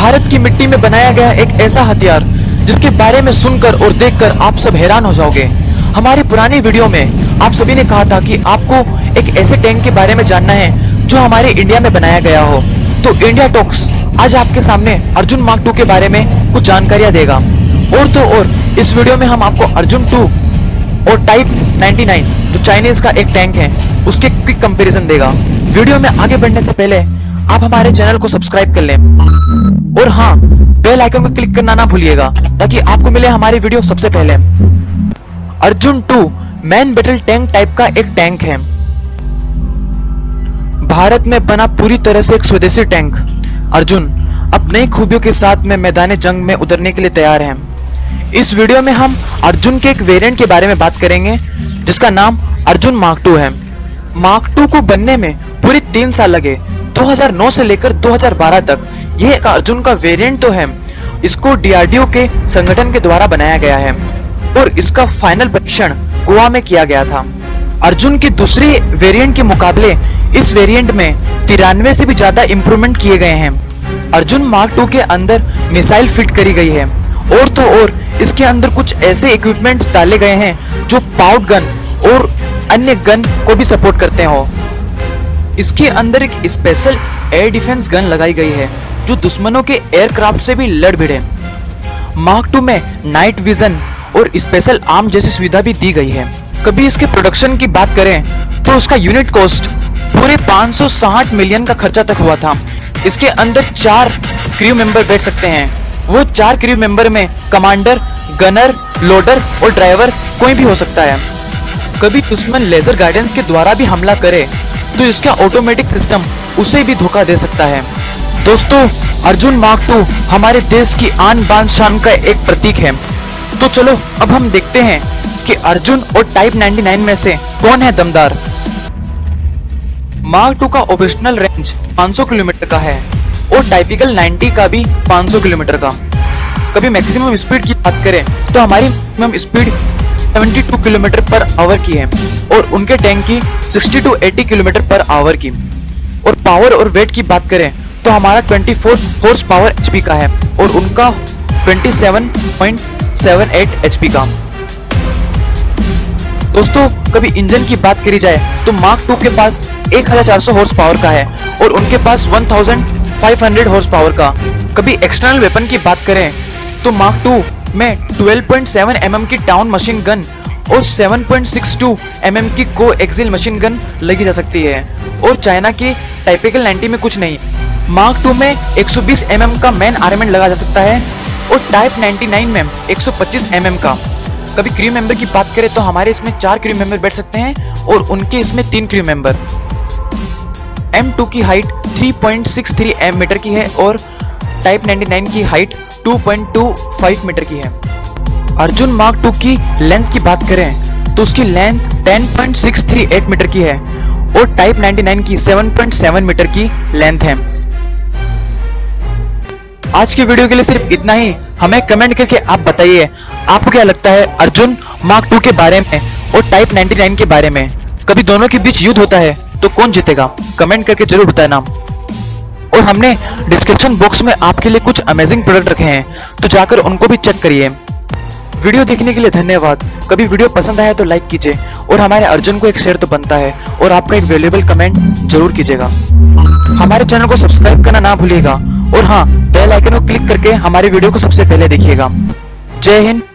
भारत की मिट्टी में बनाया गया एक ऐसा हथियार जिसके बारे में सुनकर और देखकर आप सब हैरान हो जाओगे। हमारी पुरानी वीडियो में आप सभी ने कहा था कि आपको एक ऐसे टैंक के बारे में जानना है जो हमारे इंडिया में बनाया गया हो। तो इंडिया टॉक्स आज आपके सामने अर्जुन मार्क 2 के बारे में कुछ जानकारियां देगा। और तो और इस वीडियो में हम आपको अर्जुन 2 और टाइप 99 जो चाइनीज का एक टैंक है उसके क्विक कंपैरिजन देगा। वीडियो में आगे बढ़ने से पहले आप हमारे चैनल को सब्सक्राइब कर लें और हाँ, बेल आइकन को क्लिक करना ना भूलिएगा ताकि आपको मिले हमारी वीडियो सबसे पहले। Arjun 2 main battle tank type का एक टैंक है। भारत में बना पूरी तरह से एक स्वदेशी टैंक अर्जुन अब नई खूबियों के साथ में मैदान जंग में उतरने के लिए तैयार है। इस वीडियो में हम अर्जुन के एक वेरिएंट के बारे में बात करेंगे जिसका नाम अर्जुन मार्क 2 है। मार्क 2 को बनने में पूरे 3 साल लगे। 2009 से लेकर 2012 तक यह एक अर्जुन का वेरिएंट तो है, इसको डीआरडीओ के संगठन के द्वारा बनाया गया है और इसका फाइनल परीक्षण गोवा में किया गया था। अर्जुन की दूसरी वेरिएंट के मुकाबले इस वेरिएंट में 93 से भी ज्यादा इंप्रूवमेंट किए गए हैं। अर्जुन मार्क 2 के अंदर मिसाइल फिट करी गई है और तो और इसके अंदर कुछ ऐसे इक्विपमेंट्स डाले गए हैं जो पाउड गन और अन्य गन को भी सपोर्ट करते हो। इसके अंदर एक स्पेशल एयर डिफेंस गन लगाई गई है जो दुश्मनों के एयरक्राफ्ट से भी लड़ भिड़े। मार्क 2 में नाइट विजन और स्पेशल आर्म जैसी सुविधा भी दी गई है। कभी इसके प्रोडक्शन की बात करें तो उसका यूनिट कॉस्ट पूरे 560 मिलियन का खर्चा तक हुआ था। इसके अंदर 4 क्रू मेंबर बैठ सकते हैं। वो 4 क्रू मेंबर में कमांडर, गनर, लोडर और ड्राइवर कोई भी हो सकता है। कभी दुश्मन लेजर गाइडेंस के द्वारा भी हमला करे तो इसका ऑटोमेटिक सिस्टम उसे भी धोखा दे सकता है। दोस्तों, अर्जुन मार्क 2 हमारे देश की आन बान शान का एक प्रतीक है। तो चलो अब हम देखते हैं कि अर्जुन और टाइप 99 में से कौन है दमदार। मार्क 2 का ऑपरेशनल रेंज 500 किलोमीटर का है और टाइपिकल 90 का भी 500 किलोमीटर का। कभी मैक्सिमम स्पीड की बात करें तो हमारी maximum speed 72 kilometer per hour की है और उनके टैंक की 60 to 80 किलोमीटर पर आवर की। और पावर और वेट की बात करें तो हमारा 24 हॉर्स पावर एचपी का है और उनका 27.78 एचपी का। दोस्तों, कभी इंजन की बात करी जाए तो मार्क 2 के पास 1400 हॉर्स पावर का है और उनके पास 1500 हॉर्स पावर का। कभी एक्सटर्नल वेपन की बात करें तो मार्क 2 में 12.7 mm की टाउन मशीन गन और 7.62 mm की को एक्सिल मशीन गन लगी जा सकती है और चाइना की टाइपिकल 90 में कुछ नहीं। मार्क 2 में 120 mm का मेन आर्मेंट लगा जा सकता है और टाइप 99 में 125 mm का। कभी क्रू मेंबर की बात करें तो हमारे इसमें 4 क्रू मेंबर बैठ सकते हैं और उनके इसमें 3 क्रू मेंबर। M2 की हाइट 3.63 मीटर की है और टाइप 99 की हाइट 2.25 मीटर की है। अर्जुन मार्क 2 की लेंथ की बात करें तो उसकी लेंथ 10.638 मीटर की है और टाइप 99 की 7.7 मीटर की लेंथ है। आज की वीडियो के लिए सिर्फ इतना ही। हमें कमेंट करके आप बताइए आपको क्या लगता है अर्जुन मार्क 2 के बारे में और टाइप 99 के बारे में। कभी दोनों के बीच युद्ध होता है तो कौन जीतेगा, कमेंट करके जरूर बताना। और हमने डिस्क्रिप्शन बॉक्स में आपके लिए कुछ अमेजिंग प्रोडक्ट रखे हैं तो जाकर उनको भी चेक करिए। वीडियो देखने के लिए धन्यवाद। कभी वीडियो पसंद आया तो लाइक कीजिए और हमारे अर्जुन को एक शेयर तो बनता है और आपका एक वैल्यूएबल कमेंट जरूर कीजिएगा। हमारे चैनल को सब्सक्राइब करना ना भूलिएगा और हाँ, बेल आइकन को क्लिक करके हमारी वीडियो को सबसे पहले देखिएगा। जय हिंद,